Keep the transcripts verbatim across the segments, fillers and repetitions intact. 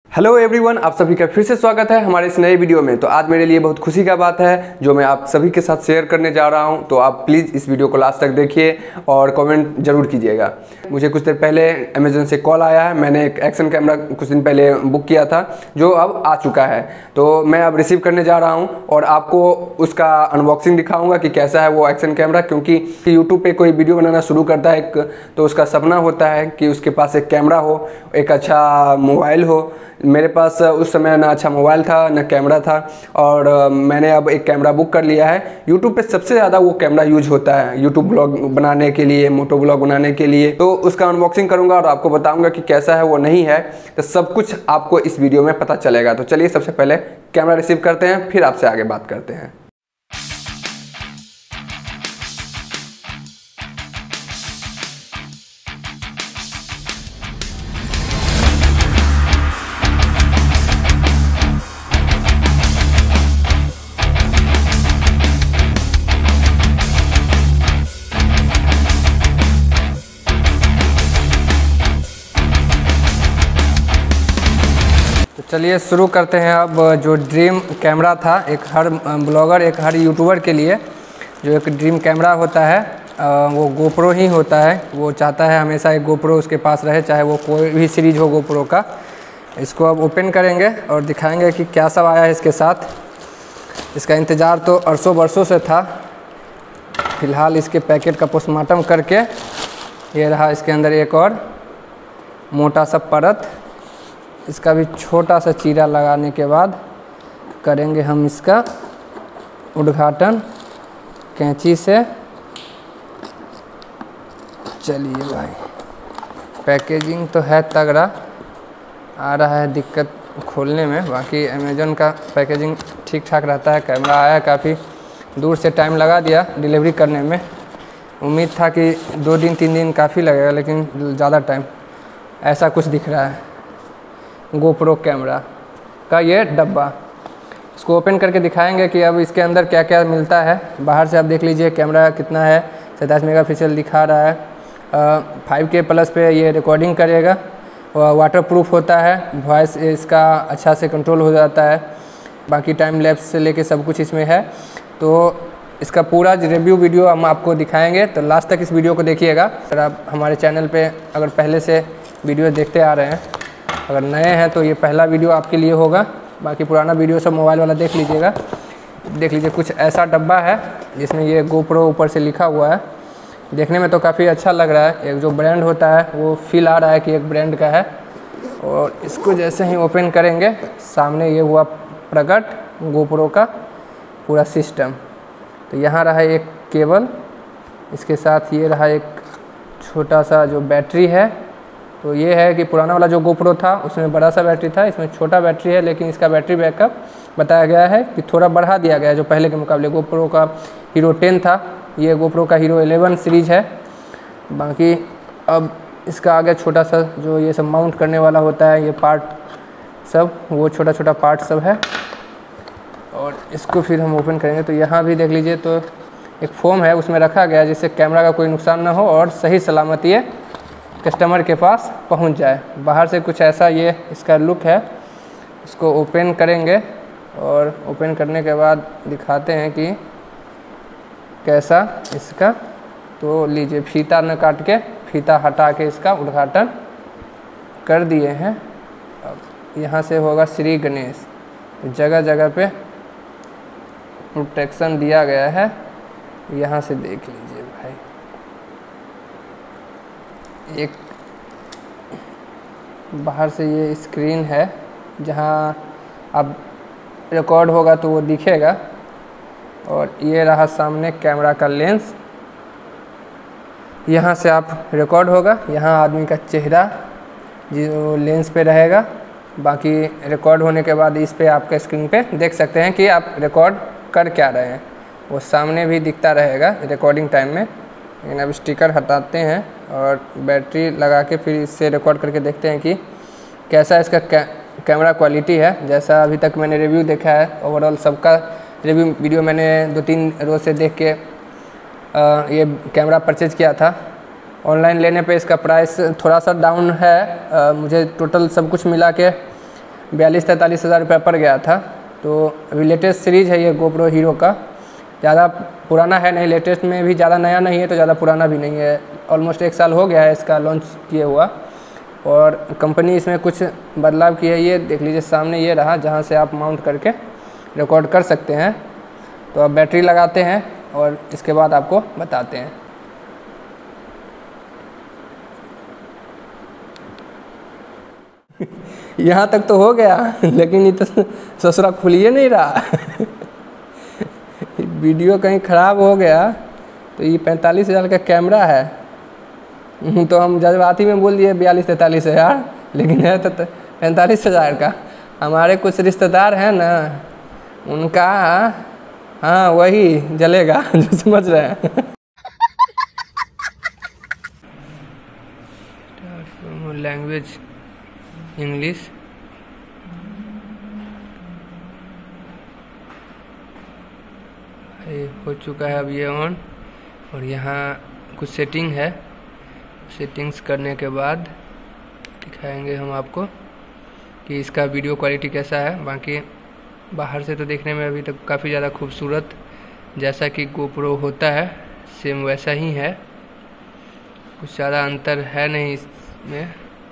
Hello everyone, आप सभी का फिर से स्वागत है हमारे इस नए वीडियो में। तो आज मेरे लिए बहुत खुशी का बात है जो मैं आप सभी के साथ शेयर करने जा रहा हूं। तो आप प्लीज़ इस वीडियो को लास्ट तक देखिए और कमेंट जरूर कीजिएगा। मुझे कुछ देर पहले अमेजन से कॉल आया है। मैंने एक एक्शन कैमरा कुछ दिन पहले बुक किया था जो अब आ चुका है। तो मैं अब रिसीव करने जा रहा हूँ और आपको उसका अनबॉक्सिंग दिखाऊँगा कि कैसा है वो एक्शन कैमरा। क्योंकि यूट्यूब पर कोई वीडियो बनाना शुरू करता है एक, तो उसका सपना होता है कि उसके पास एक कैमरा हो, एक अच्छा मोबाइल हो। मेरे पास उस समय ना अच्छा मोबाइल था ना कैमरा था और मैंने अब एक कैमरा बुक कर लिया है। यूट्यूब पे सबसे ज़्यादा वो कैमरा यूज होता है यूट्यूब ब्लॉग बनाने के लिए, मोटो ब्लॉग बनाने के लिए। तो उसका अनबॉक्सिंग करूंगा और आपको बताऊंगा कि कैसा है वो नहीं है, तो सब कुछ आपको इस वीडियो में पता चलेगा। तो चलिए सबसे पहले कैमरा रिसीव करते हैं, फिर आपसे आगे बात करते हैं। चलिए शुरू करते हैं। अब जो ड्रीम कैमरा था, एक हर ब्लॉगर, एक हर यूट्यूबर के लिए जो एक ड्रीम कैमरा होता है वो गोप्रो ही होता है। वो चाहता है हमेशा एक गोप्रो उसके पास रहे, चाहे वो कोई भी सीरीज हो गोप्रो का। इसको अब ओपन करेंगे और दिखाएंगे कि क्या सब आया है इसके साथ। इसका इंतज़ार तो अरसों बरसों से था। फ़िलहाल इसके पैकेट का पोस्टमार्टम करके ये रहा इसके अंदर एक और मोटा सा परत। इसका भी छोटा सा चीरा लगाने के बाद करेंगे हम इसका उद्घाटन कैंची से। चलिए भाई, पैकेजिंग तो है तगड़ा, आ रहा है दिक्कत खोलने में। बाकी अमेजन का पैकेजिंग ठीक ठाक रहता है। कैमरा आया काफ़ी दूर से, टाइम लगा दिया डिलीवरी करने में। उम्मीद था कि दो दिन तीन दिन काफ़ी लगेगा, लेकिन ज़्यादा टाइम। ऐसा कुछ दिख रहा है गोप्रो कैमरा का ये डब्बा। इसको ओपन करके दिखाएंगे कि अब इसके अंदर क्या क्या मिलता है। बाहर से आप देख लीजिए कैमरा कितना है, सैंतालीस मेगा पिक्सल दिखा रहा है। फाइव के प्लस पे ये रिकॉर्डिंग करेगा, वाटर प्रूफ होता है, वॉइस इसका अच्छा से कंट्रोल हो जाता है। बाकी टाइम लैप्स से लेके सब कुछ इसमें है। तो इसका पूरा रिव्यू वीडियो हम आपको दिखाएंगे, तो लास्ट तक इस वीडियो को देखिएगा। अगर आप हमारे चैनल पर अगर पहले से वीडियो देखते आ रहे हैं, अगर नए हैं तो ये पहला वीडियो आपके लिए होगा। बाकी पुराना वीडियो सब मोबाइल वाला देख लीजिएगा। देख लीजिए कुछ ऐसा डब्बा है जिसमें ये गोप्रो ऊपर से लिखा हुआ है। देखने में तो काफ़ी अच्छा लग रहा है। एक जो ब्रांड होता है वो फील आ रहा है कि एक ब्रांड का है। और इसको जैसे ही ओपन करेंगे सामने ये हुआ प्रकट गोप्रो का पूरा सिस्टम। तो यहाँ रहा एक केबल, इसके साथ ये रहा एक छोटा सा जो बैटरी है। तो ये है कि पुराना वाला जो गोप्रो था उसमें बड़ा सा बैटरी था, इसमें छोटा बैटरी है। लेकिन इसका बैटरी बैकअप बताया गया है कि थोड़ा बढ़ा दिया गया है जो पहले के मुकाबले। गोप्रो का हीरो टेन था, ये गोप्रो का हीरो इलेवन सीरीज है। बाकी अब इसका आगे छोटा सा जो ये सब माउंट करने वाला होता है, ये पार्ट सब, वो छोटा छोटा पार्ट सब है। और इसको फिर हम ओपन करेंगे तो यहाँ भी देख लीजिए, तो एक फोम है उसमें रखा गया जिससे कैमरा का कोई नुकसान ना हो और सही सलामत ये कस्टमर के पास पहुंच जाए। बाहर से कुछ ऐसा ये इसका लुक है। इसको ओपन करेंगे और ओपन करने के बाद दिखाते हैं कि कैसा इसका। तो लीजिए, फीता न काट के, फीता हटा के इसका उद्घाटन कर दिए हैं। अब यहाँ से होगा श्री गणेश। जगह जगह पे प्रोटेक्शन दिया गया है। यहाँ से देख लीजिए भाई, एक बाहर से ये स्क्रीन है जहाँ अब रिकॉर्ड होगा तो वो दिखेगा। और ये रहा सामने कैमरा का लेंस, यहाँ से आप रिकॉर्ड होगा। यहाँ आदमी का चेहरा जो लेंस पे रहेगा। बाकी रिकॉर्ड होने के बाद इस पे आपके स्क्रीन पे देख सकते हैं कि आप रिकॉर्ड कर क्या रहे हैं। वो सामने भी दिखता रहेगा रिकॉर्डिंग टाइम में। लेकिन अब स्टिकर हटाते हैं और बैटरी लगा के फिर इससे रिकॉर्ड करके देखते हैं कि कैसा इसका कै, कैमरा क्वालिटी है। जैसा अभी तक मैंने रिव्यू देखा है, ओवरऑल सबका रिव्यू वीडियो मैंने दो तीन रोज से देख के आ, ये कैमरा परचेज़ किया था। ऑनलाइन लेने पे इसका प्राइस थोड़ा सा डाउन है। आ, मुझे टोटल सब कुछ मिला के बयालीस तैंतालीस हज़ार रुपये पड़ गया था। तो अभी लेटेस्ट सीरीज़ है ये गोप्रो हीरो का, ज़्यादा पुराना है नहीं, लेटेस्ट में भी ज़्यादा नया नहीं है तो ज़्यादा पुराना भी नहीं है। ऑलमोस्ट एक साल हो गया है इसका लॉन्च किए हुआ, और कंपनी इसमें कुछ बदलाव की है। ये देख लीजिए सामने ये रहा जहाँ से आप माउंट करके रिकॉर्ड कर सकते हैं। तो अब बैटरी लगाते हैं और इसके बाद आपको बताते हैं। यहाँ तक तो हो गया, लेकिन ये तो ससुरा खुलिए नहीं रहा। वीडियो कहीं ख़राब हो गया तो ये पैंतालीस हज़ार का कैमरा है, तो हम जज्बाती में बोल दिए बयालीस तैंतालीस हज़ार, लेकिन है तो पैंतालीस हज़ार का। हमारे कुछ रिश्तेदार हैं ना, उनका हाँ वही जलेगा जो समझ रहे हैं। लैंग्वेज इंग्लिश, हो चुका है अब ये ऑन, और यहाँ कुछ सेटिंग है। सेटिंग्स करने के बाद दिखाएंगे हम आपको कि इसका वीडियो क्वालिटी कैसा है। बाकी बाहर से तो देखने में अभी तक काफ़ी ज़्यादा खूबसूरत, जैसा कि गोप्रो होता है सेम वैसा ही है, कुछ ज़्यादा अंतर है नहीं इसमें।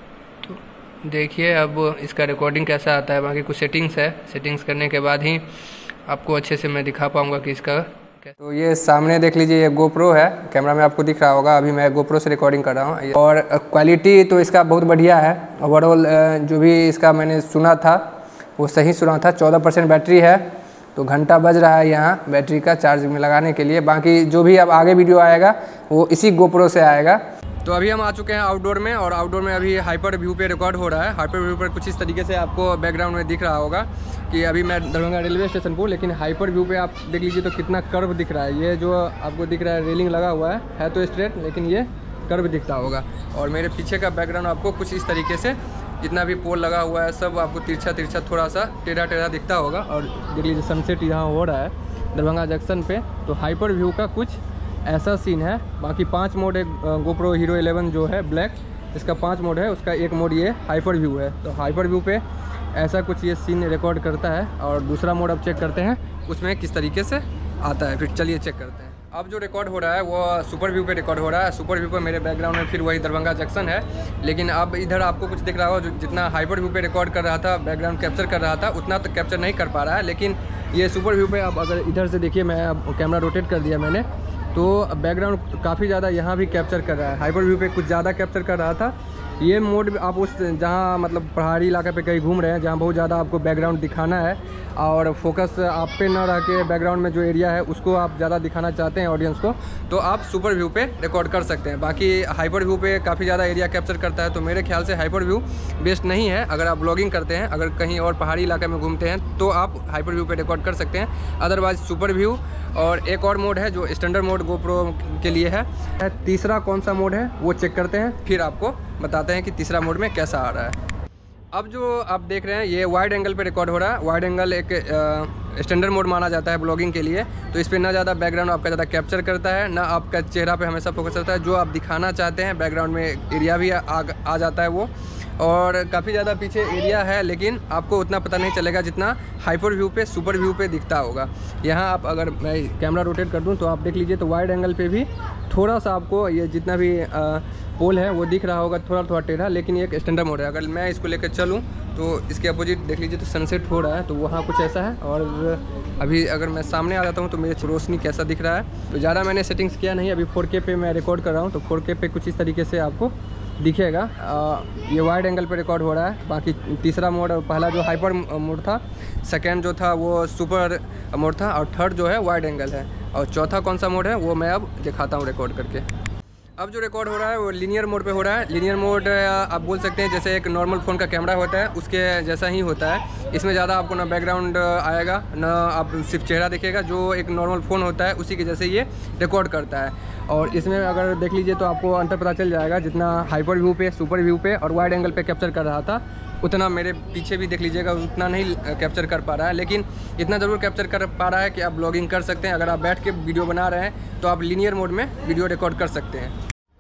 तो देखिए अब इसका रिकॉर्डिंग कैसा आता है। बाकी कुछ सेटिंग्स है, सेटिंग्स करने के बाद ही आपको अच्छे से मैं दिखा पाऊँगा कि इसका। तो ये सामने देख लीजिए, ये गोप्रो है, कैमरा में आपको दिख रहा होगा। अभी मैं गोप्रो से रिकॉर्डिंग कर रहा हूँ, और क्वालिटी तो इसका बहुत बढ़िया है। ओवरऑल जो भी इसका मैंने सुना था वो सही सुना था। चौदह परसेंट बैटरी है, तो घंटा बज रहा है यहाँ बैटरी का चार्ज में लगाने के लिए। बाकी जो भी अब आगे वीडियो आएगा वो इसी गोप्रो से आएगा। तो अभी हम आ चुके हैं आउटडोर में, और आउटडोर में अभी हाइपर व्यू पे रिकॉर्ड हो रहा है। हाइपर व्यू पर कुछ इस तरीके से आपको बैकग्राउंड में दिख रहा होगा कि अभी मैं दरभंगा रेलवे स्टेशन पर, लेकिन हाइपर व्यू पे आप देख लीजिए तो कितना कर्व दिख रहा है। ये जो आपको दिख रहा है रेलिंग लगा हुआ है, है तो स्ट्रेट, लेकिन ये कर्व दिखता होगा। और मेरे पीछे का बैकग्राउंड आपको कुछ इस तरीके से, जितना भी पोल लगा हुआ है सब आपको तिरछा तिरछा थोड़ा सा टेढ़ा टेढ़ा दिखता होगा। और देख लीजिए सनसेट यहाँ हो रहा है दरभंगा जंक्शन पे। तो हाइपर व्यू का कुछ ऐसा सीन है। बाकी पांच मोड है गोप्रो हीरो इलेवन जो है ब्लैक, इसका पांच मोड है, उसका एक मोड ये हाइपर व्यू है। तो हाइपर व्यू पे ऐसा कुछ ये सीन रिकॉर्ड करता है। और दूसरा मोड अब चेक करते हैं उसमें किस तरीके से आता है, फिर चलिए चेक करते हैं। अब जो रिकॉर्ड हो रहा है वो सुपर व्यू पे रिकॉर्ड हो रहा है। सुपर व्यू पे मेरे बैकग्राउंड में फिर वही दरभंगा जंक्शन है, लेकिन अब इधर आपको कुछ दिख रहा हो, जो जितना हाइपर व्यू पे रिकॉर्ड कर रहा था, बैकग्राउंड कैप्चर कर रहा था, उतना तो कैप्चर नहीं कर पा रहा है। लेकिन ये सुपर व्यू पे अब अगर इधर से देखिए, मैं अब कैमरा रोटेट कर दिया मैंने, तो बैकग्राउंड काफ़ी ज़्यादा यहाँ भी कैप्चर कर रहा है। हाइपर व्यू पे कुछ ज़्यादा कैप्चर कर रहा था। ये मोड आप उस जहाँ मतलब पहाड़ी इलाके पे कहीं घूम रहे हैं, जहाँ बहुत ज़्यादा आपको बैकग्राउंड दिखाना है, और फोकस आप पे ना रह के बैकग्राउंड में जो एरिया है उसको आप ज़्यादा दिखाना चाहते हैं ऑडियंस को, तो आप सुपर व्यू पे रिकॉर्ड कर सकते हैं। बाकी हाइपर व्यू पे काफ़ी ज़्यादा एरिया कैप्चर करता है, तो मेरे ख्याल से हाइपर व्यू बेस्ट नहीं है। अगर आप ब्लॉगिंग करते हैं, अगर कहीं और पहाड़ी इलाके में घूमते हैं, तो आप हाइपर व्यू पे रिकॉर्ड कर सकते हैं। अदरवाइज सुपर व्यू, और एक और मोड है जो स्टैंडर्ड मोड गोप्रो के लिए है। तीसरा कौन सा मोड है वो चेक करते हैं, फिर आपको बताते हैं कि तीसरा मोड में कैसा आ रहा है। अब जो आप देख रहे हैं ये वाइड एंगल पे रिकॉर्ड हो रहा है। वाइड एंगल एक स्टैंडर्ड मोड माना जाता है ब्लॉगिंग के लिए। तो इस पर ना ज़्यादा बैकग्राउंड आपका ज़्यादा कैप्चर करता है, ना आपका चेहरा पे हमेशा फोकस करता है। जो आप दिखाना चाहते हैं बैकग्राउंड में एरिया भी आ, आ जाता है वो, और काफ़ी ज़्यादा पीछे एरिया है, लेकिन आपको उतना पता नहीं चलेगा जितना हाइपर व्यू पे सुपर व्यू पे दिखता होगा। यहाँ आप अगर मैं कैमरा रोटेट कर दूँ तो आप देख लीजिए, तो वाइड एंगल पे भी थोड़ा सा आपको ये जितना भी आ, पोल है वो दिख रहा होगा, थोड़ा थोड़ा टेढ़ा, लेकिन ये एक स्टैंडर्ड मोड है। अगर मैं इसको लेकर चलूँ तो इसके अपोजिट देख लीजिए, तो सनसेट हो रहा है, तो वहाँ कुछ ऐसा है। और अभी अगर मैं सामने आ जाता हूँ तो मेरे रोशनी कैसा दिख रहा है। तो ज़्यादा मैंने सेटिंग्स किया नहीं, अभी फोर के पे मैं रिकॉर्ड कर रहा हूँ, तो फोर के पे कुछ इस तरीके से आपको दिखेगा। आ, ये वाइड एंगल पे रिकॉर्ड हो रहा है। बाकी तीसरा मोड, पहला जो हाइपर मोड था, सेकंड जो था वो सुपर मोड था, और थर्ड जो है वाइड एंगल है, और चौथा कौन सा मोड है वो मैं अब दिखाता हूँ रिकॉर्ड करके। अब जो रिकॉर्ड हो रहा है वो लिनियर मोड पे हो रहा है। लिनियर मोड आप बोल सकते हैं जैसे एक नॉर्मल फ़ोन का कैमरा होता है उसके जैसा ही होता है। इसमें ज़्यादा आपको ना बैकग्राउंड आएगा, ना आप सिर्फ चेहरा दिखेगा। जो एक नॉर्मल फ़ोन होता है उसी के जैसे ये रिकॉर्ड करता है। और इसमें अगर देख लीजिए तो आपको अंतर पता चल जाएगा, जितना हाइपर व्यू पे, सुपर व्यू पे और वाइड एंगल पे कैप्चर कर रहा था, उतना मेरे पीछे भी देख लीजिएगा उतना नहीं कैप्चर कर पा रहा है। लेकिन इतना ज़रूर कैप्चर कर पा रहा है कि आप ब्लॉगिंग कर सकते हैं। अगर आप बैठ के वीडियो बना रहे हैं तो आप लिनियर मोड में वीडियो रिकॉर्ड कर सकते हैं।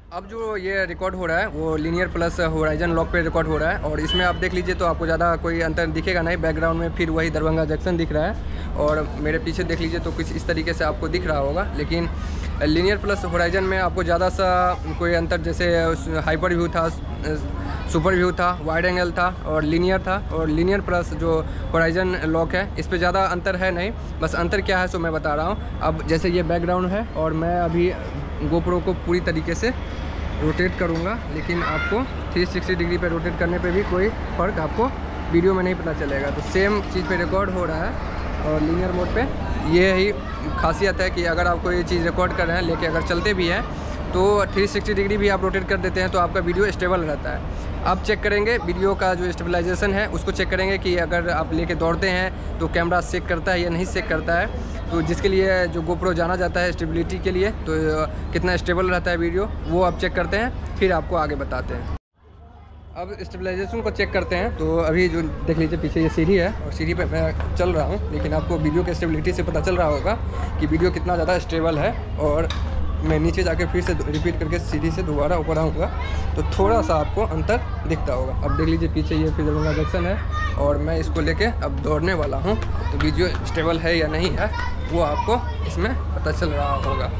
अब जो ये रिकॉर्ड हो रहा है वो लीनियर प्लस होराइजन लॉक पे रिकॉर्ड हो रहा है, और इसमें आप देख लीजिए तो आपको ज़्यादा कोई अंतर दिखेगा नहीं। बैकग्राउंड में फिर वही दरभंगा जंक्शन दिख रहा है, और मेरे पीछे देख लीजिए तो कुछ इस तरीके से आपको दिख रहा होगा। लेकिन लीनियर प्लस होराइजन में आपको ज़्यादा सा कोई अंतर, जैसे हाइपर व्यू था, सुपर व्यू था, वाइड एंगल था और लीनियर था, और लीनियर प्लस जो होराइजन लॉक है इस पे ज़्यादा अंतर है नहीं। बस अंतर क्या है सो मैं बता रहा हूँ। अब जैसे ये बैकग्राउंड है और मैं अभी गोप्रो को पूरी तरीके से रोटेट करूँगा, लेकिन आपको थ्री सिक्सटी डिग्री पे रोटेट करने पे भी कोई फ़र्क आपको वीडियो में नहीं पता चलेगा। तो सेम चीज़ पे रिकॉर्ड हो रहा है, और लीनियर मोड पे ये ही खासियत है कि अगर आपको ये चीज़ रिकॉर्ड कर रहे हैं, लेके अगर चलते भी हैं तो थ्री सिक्सटी डिग्री भी आप रोटेट कर देते हैं तो आपका वीडियो स्टेबल रहता है। आप चेक करेंगे वीडियो का जो स्टेबलाइजेशन है उसको चेक करेंगे कि अगर आप लेके दौड़ते हैं तो कैमरा सेक करता है या नहीं सेक करता है। तो जिसके लिए जो गोप्रो जाना जाता है स्टेबिलिटी के लिए, तो कितना स्टेबल रहता है वीडियो वो आप चेक करते हैं, फिर आपको आगे बताते हैं। अब स्टेबलाइजेशन को चेक करते हैं। तो अभी जो देख लीजिए पीछे ये सीढ़ी है, और सीढ़ी पे मैं चल रहा हूँ, लेकिन आपको वीडियो के स्टेबिलिटी से पता चल रहा होगा कि वीडियो कितना ज़्यादा स्टेबल है। और मैं नीचे जाके फिर से रिपीट करके सीढ़ी से दोबारा ऊपर आऊँगा तो थोड़ा सा आपको अंतर दिखता होगा। अब देख लीजिए पीछे ये फिर दरभंगा जंक्शन है, और मैं इसको लेके अब दौड़ने वाला हूँ। तो वीडियो स्टेबल है या नहीं है वो आपको इसमें पता चल रहा होगा।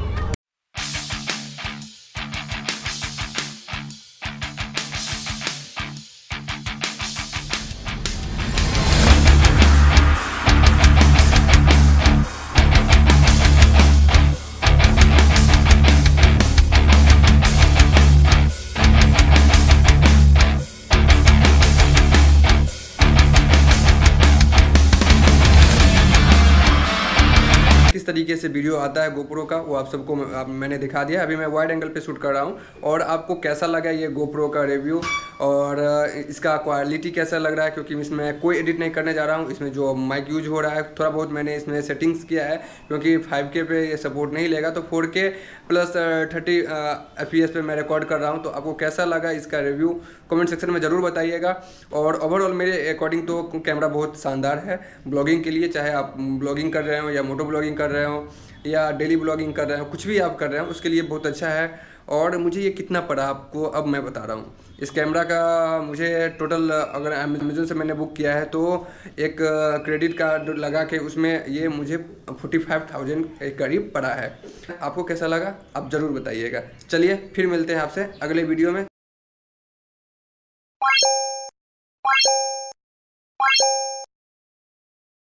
किस तरीके से वीडियो आता है गोप्रो का वो आप सबको आप मैंने दिखा दिया। अभी मैं वाइड एंगल पे शूट कर रहा हूँ, और आपको कैसा लगा ये गोप्रो का रिव्यू और इसका क्वालिटी कैसा लग रहा है, क्योंकि इसमें कोई एडिट नहीं करने जा रहा हूँ। इसमें जो माइक यूज हो रहा है थोड़ा बहुत मैंने इसमें सेटिंग्स किया है, क्योंकि फाइव के पे ये सपोर्ट नहीं लेगा, तो four K plus thirty F P S पे मैं रिकॉर्ड कर रहा हूँ। तो आपको कैसा लगा इसका रिव्यू कमेंट सेक्शन में ज़रूर बताइएगा। और ओवरऑल मेरे अकॉर्डिंग तो कैमरा बहुत शानदार है ब्लॉगिंग के लिए, चाहे आप ब्लॉगिंग कर रहे हो या मोटो ब्लॉगिंग कर रहे हो या डेली ब्लॉगिंग कर रहे हो, कुछ भी आप कर रहे हो उसके लिए बहुत अच्छा है। और मुझे ये कितना पड़ा आपको अब मैं बता रहा हूँ। इस कैमरा का मुझे टोटल अगर अमेजोन से मैंने बुक किया है तो एक क्रेडिट कार्ड लगा के उसमें ये मुझे फोर्टी फाइव थाउजेंड के करीब पड़ा है। आपको कैसा लगा आप ज़रूर बताइएगा। चलिए फिर मिलते हैं आपसे अगले वीडियो में।